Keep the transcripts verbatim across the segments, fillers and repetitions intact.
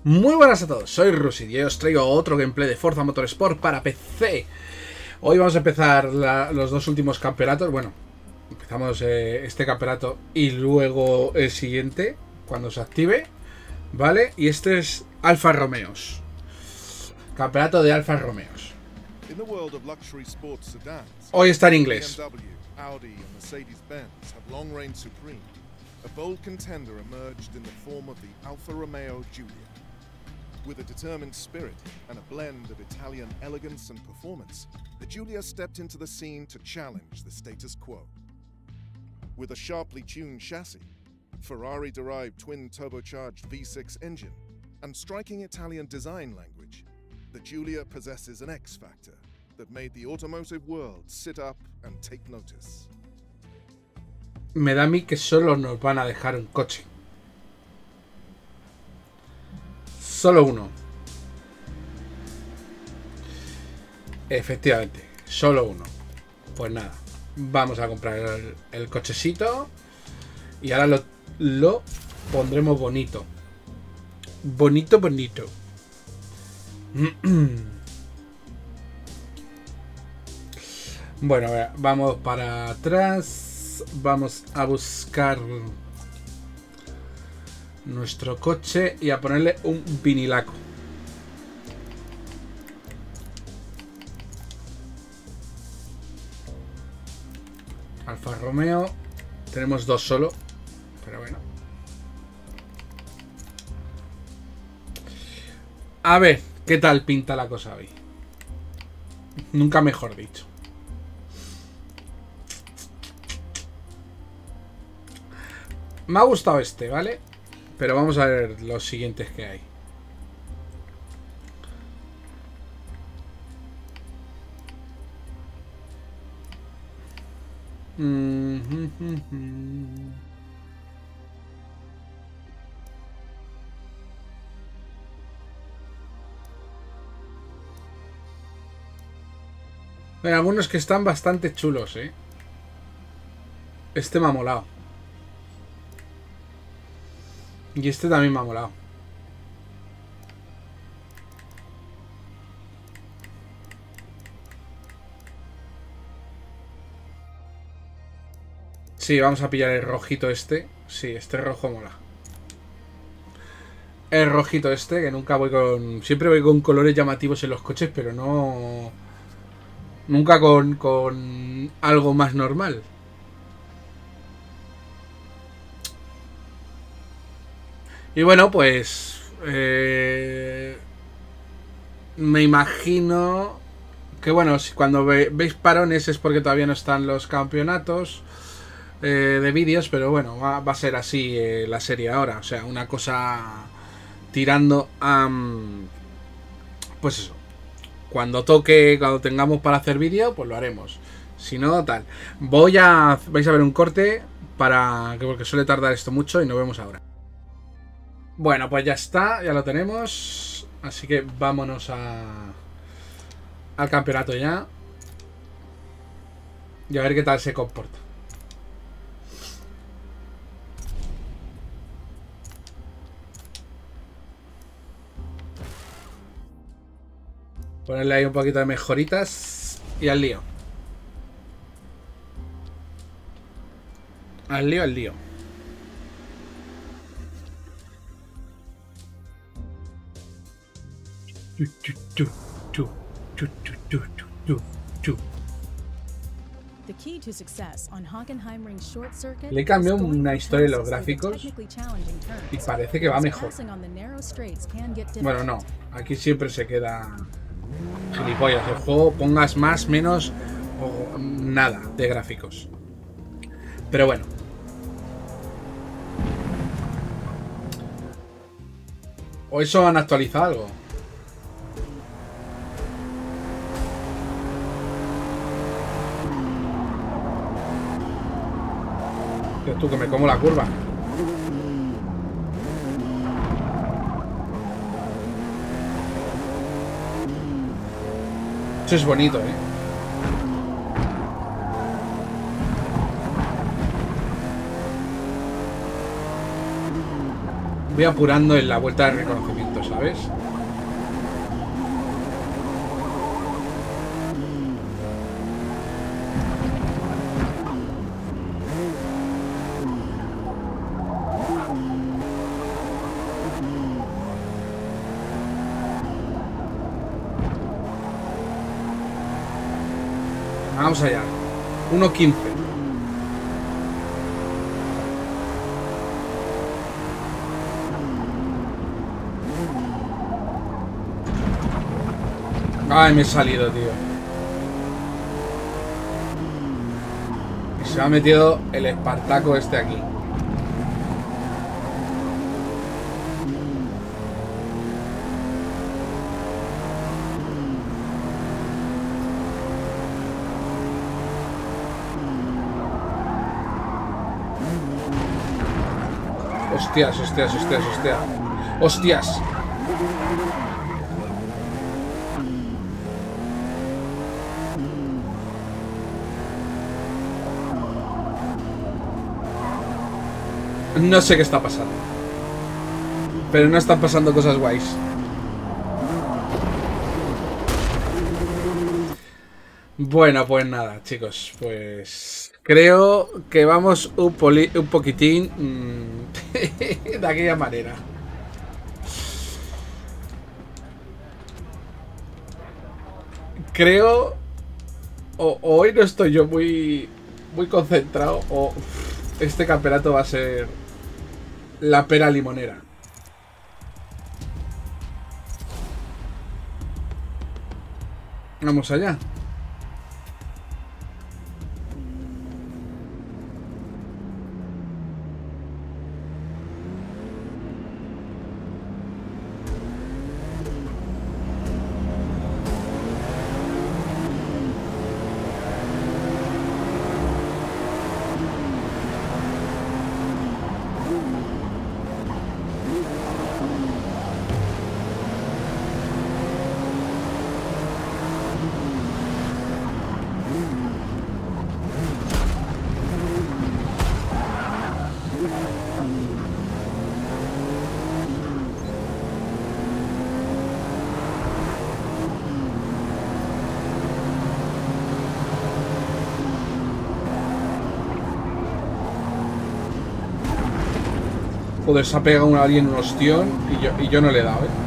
Muy buenas a todos, soy Rusid y hoy os traigo otro gameplay de Forza Motorsport para P C. Hoy vamos a empezar la, los dos últimos campeonatos. Bueno, empezamos eh, este campeonato y luego el siguiente cuando se active, ¿vale? Y este es Alfa Romeos. Campeonato de Alfa Romeos. Hoy está en inglés. A bold contender emerged in the form of the Alfa Romeo Giulia. With a determined spirit and a blend of Italian elegance and performance, the Giulia stepped into the scene to challenge the status quo. With a sharply tuned chassis, Ferrari-derived twin-turbocharged V six engine, and striking Italian design language, the Giulia possesses an X-factor that made the automotive world sit up and take notice. Me da a mí que solo nos van a dejar un coche. Solo uno. Efectivamente, solo uno. Pues nada, vamos a comprar el, el cochecito. Y ahora lo, lo pondremos bonito. Bonito, bonito. Bueno, vamos para atrás. Vamos a buscar nuestro coche y a ponerle un vinilaco. Alfa Romeo. Tenemos dos solo, pero bueno. A ver, ¿qué tal pinta la cosa hoy? Nunca mejor dicho. Me ha gustado este, ¿vale? Pero vamos a ver los siguientes que hay. Hay algunos que están bastante chulos, ¿eh? Este me ha molado. Y este también me ha molado. Sí, vamos a pillar el rojito este. Sí, este rojo mola. El rojito este, que nunca voy con... Siempre voy con colores llamativos en los coches, pero no... Nunca con, con algo más normal. Y bueno, pues eh, me imagino que bueno, si cuando ve, veis parones es porque todavía no están los campeonatos eh, de vídeos, pero bueno, va, va a ser así eh, la serie ahora, o sea, una cosa tirando a... Pues eso, cuando toque, cuando tengamos para hacer vídeo, pues lo haremos. Si no, tal. Voy a... vais a ver un corte para que porque suele tardar esto mucho y nos vemos ahora. Bueno, pues ya está, ya lo tenemos. Así que vámonos a, al campeonato ya. Y a ver qué tal se comporta. Ponerle ahí un poquito de mejoritas. Y al lío. Al lío, al lío. Le he cambiado una historia en los gráficos y parece que va mejor. Bueno, no, aquí siempre se queda gilipollas. El juego pongas más, menos o nada de gráficos. Pero bueno. ¿O eso han actualizado algo? Tío, tú, que me como la curva. Eso es bonito, ¿eh? Voy apurando en la vuelta de reconocimiento, ¿sabes? Vamos allá. uno quince. Ay, me he salido, tío. Y se me ha metido el Espartaco este aquí. Hostias, hostias, hostias, hostias. Hostias. No sé qué está pasando. Pero no están pasando cosas guays. Bueno, pues nada, chicos. Pues creo que vamos un, poli un poquitín mmm, de aquella manera. Creo... O, o hoy no estoy yo muy, muy concentrado o este campeonato va a ser la pera limonera. Vamos allá. Joder, se ha pegado a alguien un ostión y yo, y yo no le he dado, ¿eh?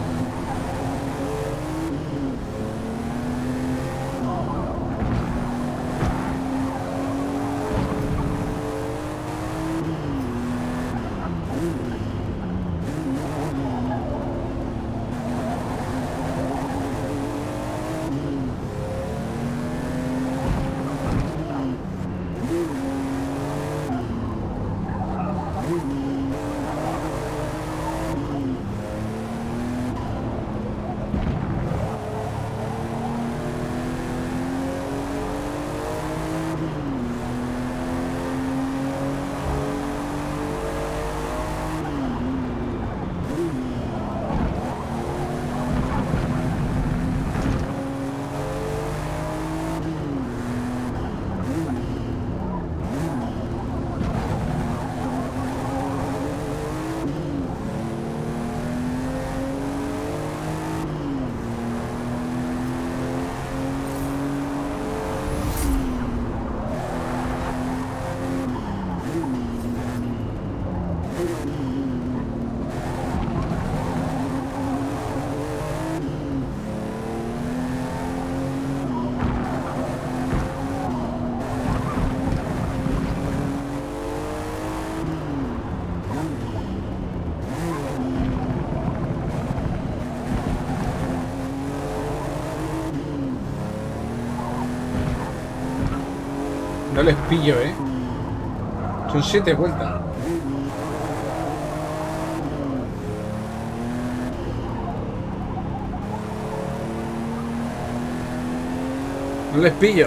No les pillo, ¿eh? Son siete vueltas. No les pillo.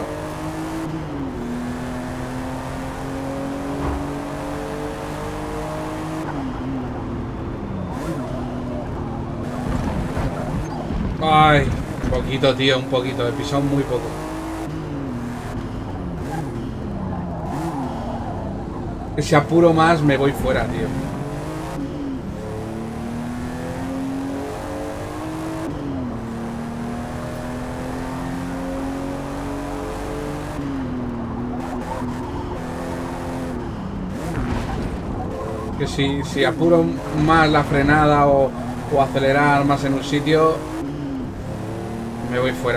Ay, un poquito, tío, un poquito. He pisado muy poco. Si apuro más, me voy fuera, tío. que si, si apuro más la frenada o, o acelerar más en un sitio, me voy fuera.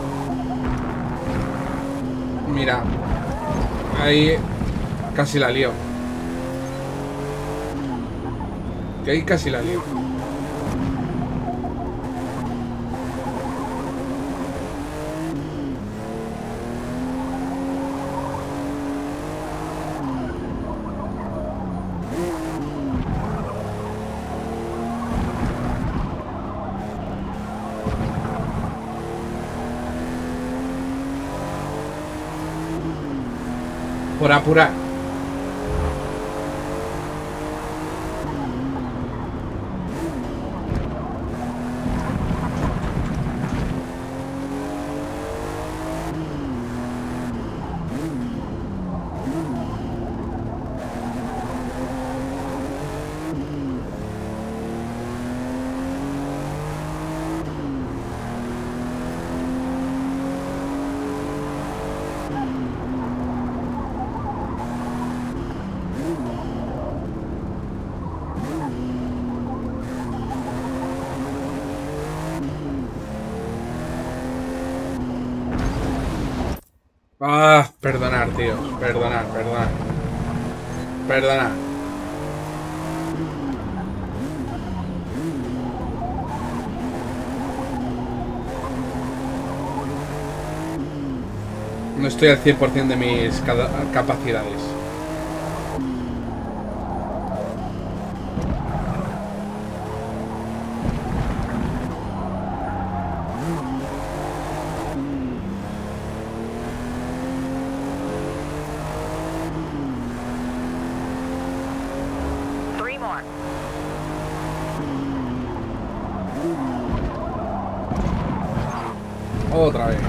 Mira, ahí casi la lío. Que ahí casi la lío. Por apurar. Ah, perdonar, tío. Perdonar, perdonar. Perdonar. No estoy al cien por cien de mis capacidades. Otra vez.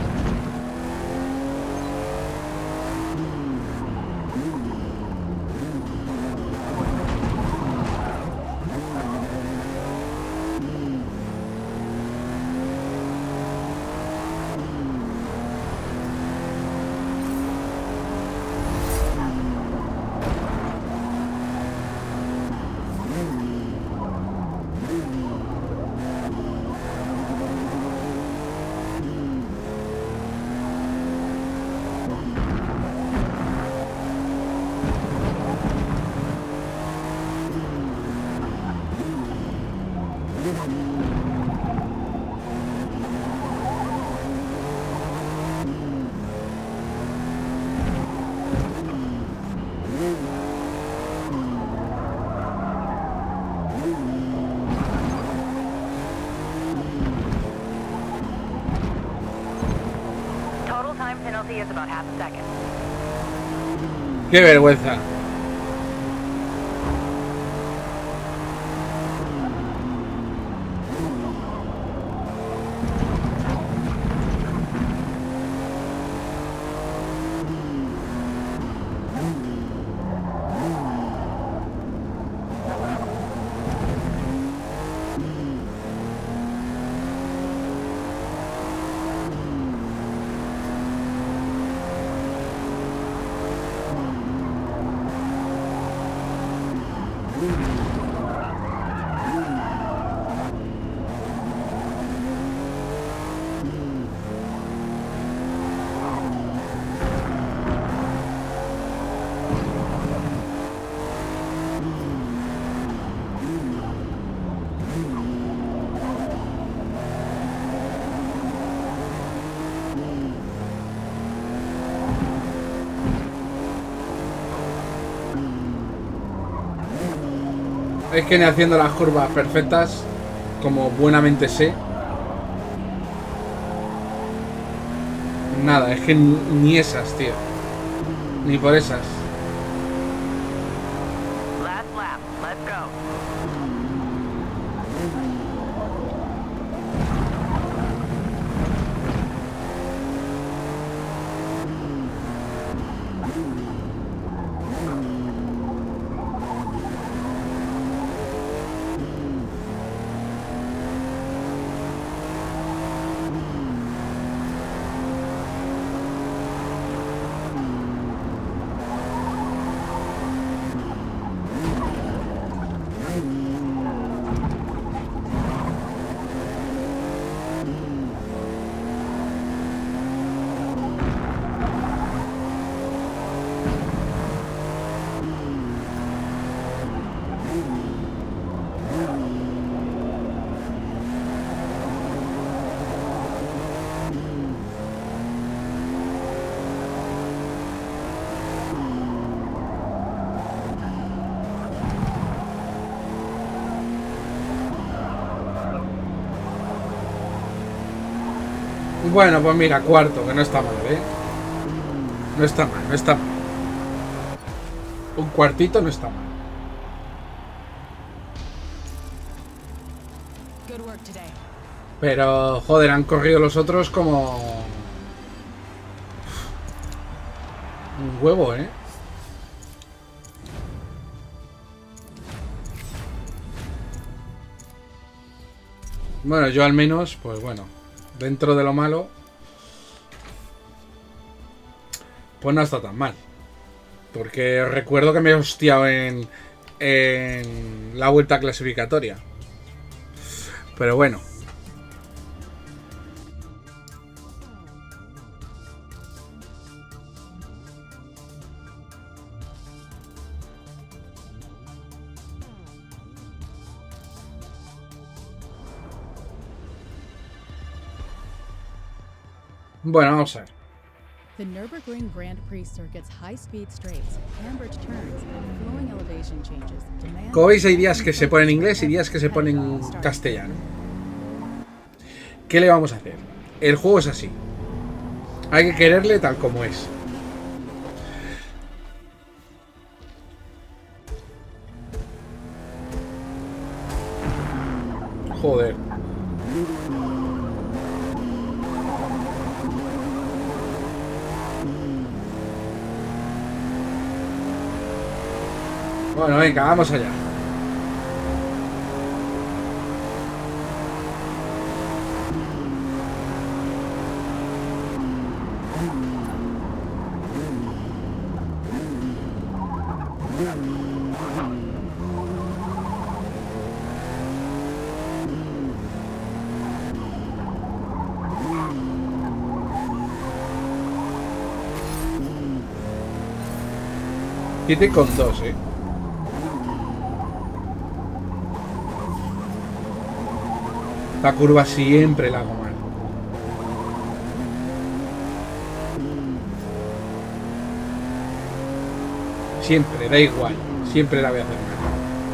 Qué vergüenza. Es que ni haciendo las curvas perfectas, como buenamente sé. Nada, es que ni esas, tío. Ni por esas. Last lap, let's go. Bueno, pues mira, cuarto, que no está mal, ¿eh? No está mal, no está mal. Un cuartito no está mal. Pero, joder, han corrido los otros como... un huevo, ¿eh? Bueno, yo al menos, pues bueno, dentro de lo malo, pues no está tan mal. Porque recuerdo que me he hostiado en, en la vuelta clasificatoria. Pero bueno. Bueno, vamos a ver. The Nürburgring Grand Prix circuit's high-speed straights, Cambridge turns, and flowing elevation changes demand. Como veis, hay días que se pone en inglés y días que se pone en castellano. ¿Qué le vamos a hacer? El juego es así. Hay que quererle tal como es. Joder. Bueno, venga, vamos allá. siete con dos, eh. La curva siempre la hago mal. Siempre, da igual. Siempre la voy a hacer mal.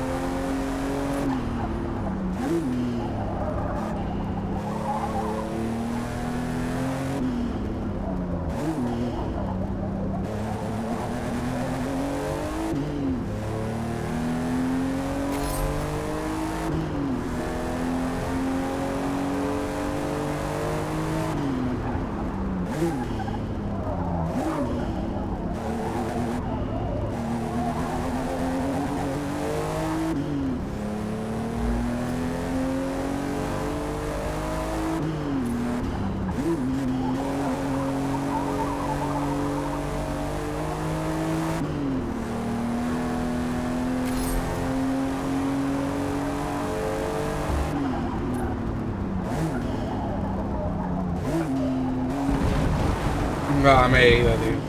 Ah, me he ido, tío.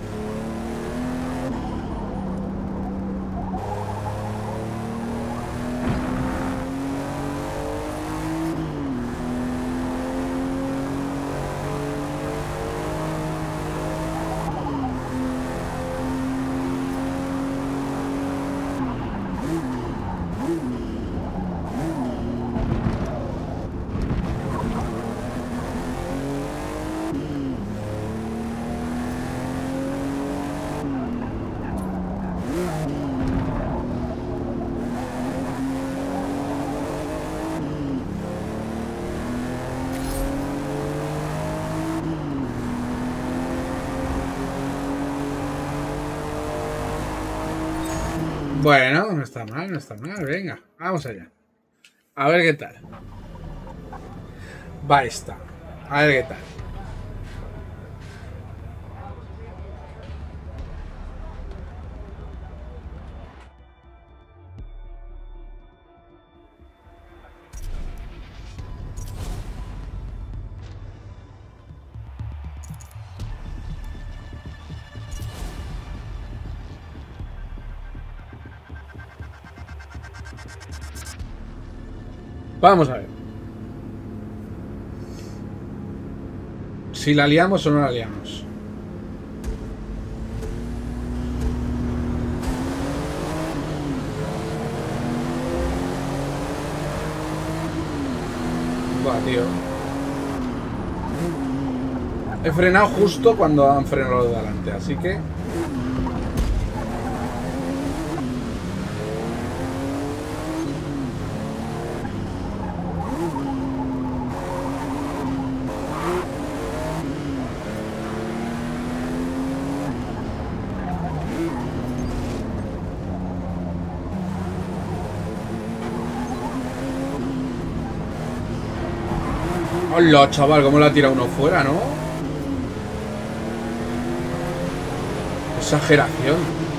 Bueno, no está mal, no está mal. Venga, vamos allá. A ver qué tal. Va esta. A ver qué tal. Vamos a ver. Si la liamos o no la liamos. Buah, tío. He frenado justo cuando han frenado los de delante, así que... Hola, chaval, cómo le ha tirado uno fuera, ¿no? Exageración.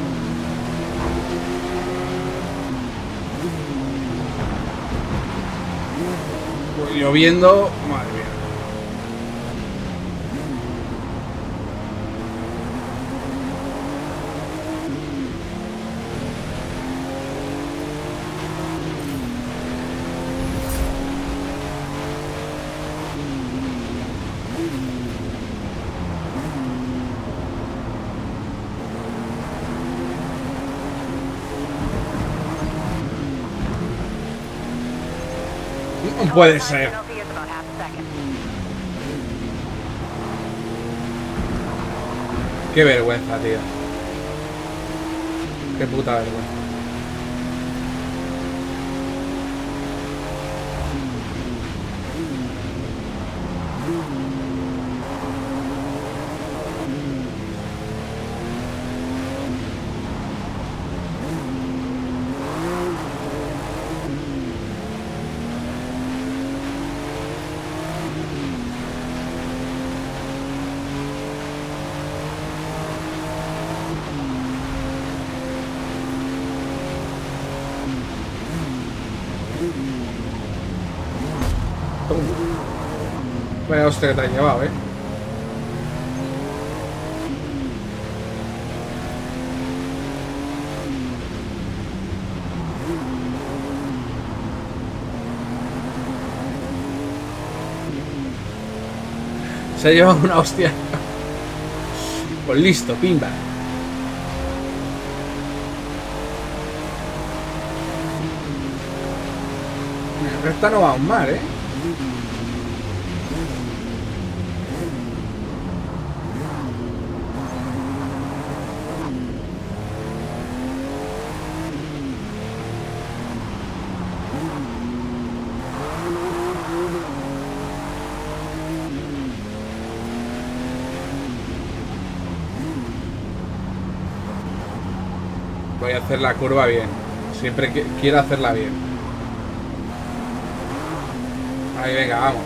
Pues lloviendo, madre mía. No puede ser. Qué vergüenza, tío. Qué puta vergüenza. Vaya hostia que te has llevado, eh. Se ha llevado una hostia. Pues listo, pimba. Esta no va a un mar, eh. Voy a hacer la curva bien. Siempre que quiero hacerla bien. Ahí, venga, vamos.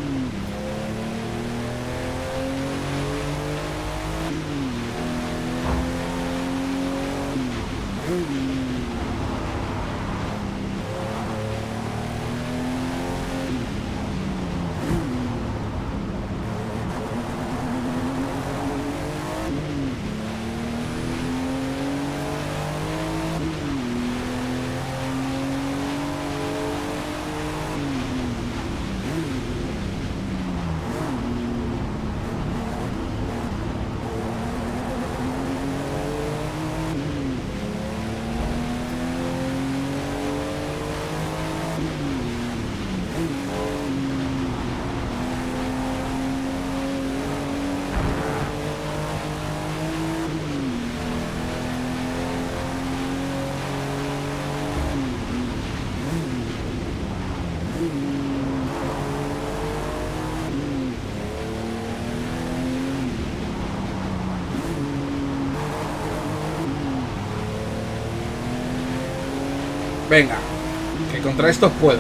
Venga, que contra estos puedo.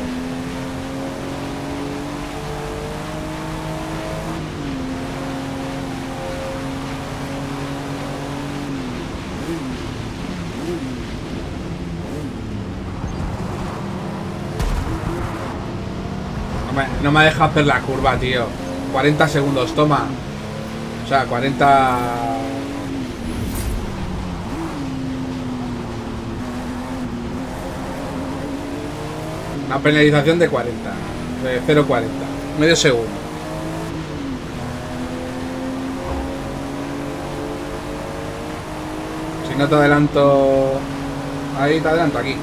No me, no me deja hacer la curva, tío. cuarenta segundos, toma. O sea, cuarenta... Una penalización de cuarenta, de cero coma cuarenta, medio segundo. Si no te adelanto ahí, te adelanto aquí.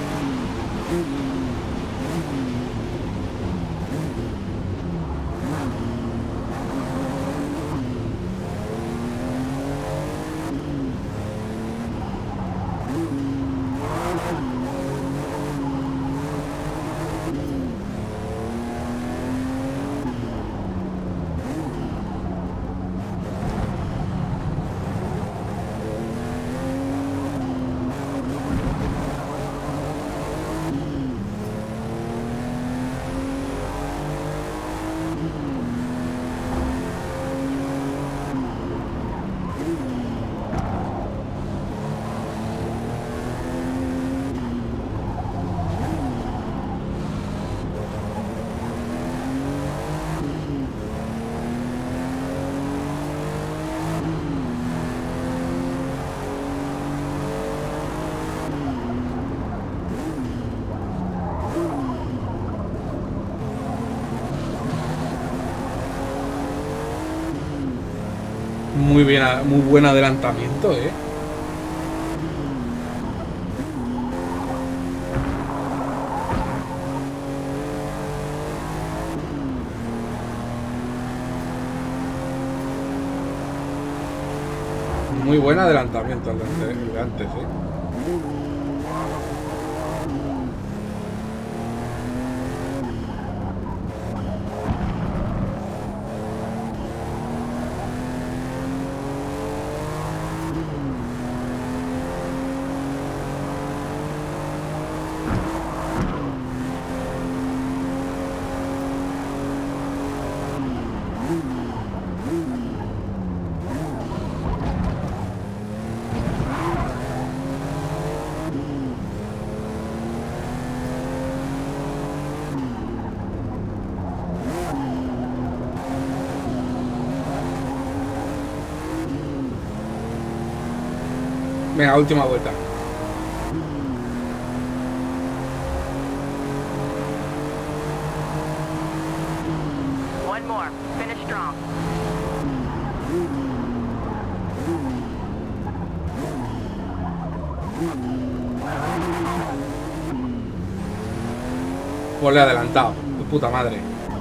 Muy bien, muy buen adelantamiento, eh. Muy buen adelantamiento el de antes, el de antes, eh. Venga, última vuelta. One more. Finish strong. Pues le he adelantado. Tu puta madre.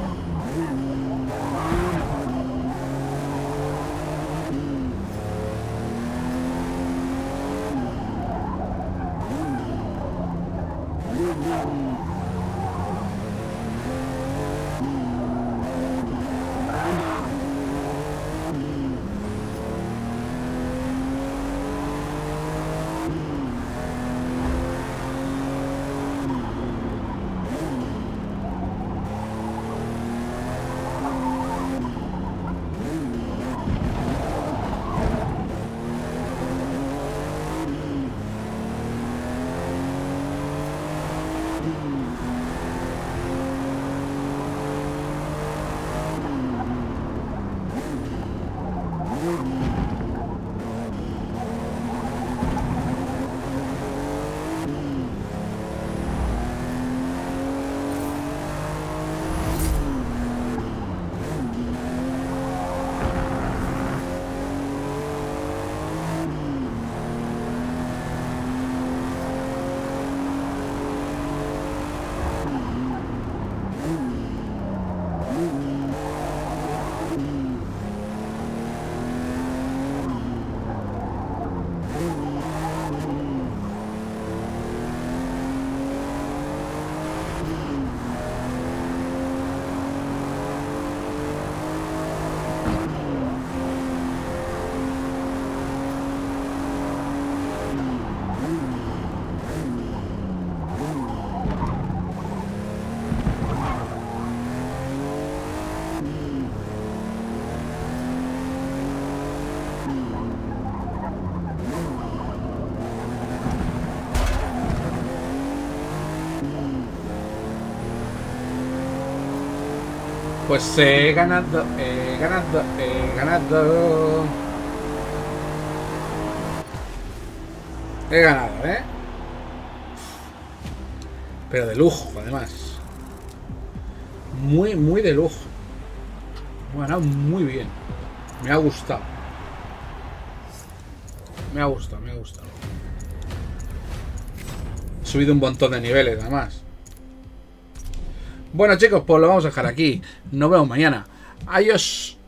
Pues he ganado, he ganado, he ganado. He ganado, ¿eh? Pero de lujo, además. Muy, muy de lujo. Me ha ganado muy bien. Me ha gustado. Me ha gustado, me ha gustado. He subido un montón de niveles, además. Bueno, chicos, pues lo vamos a dejar aquí. Nos vemos mañana. Adiós.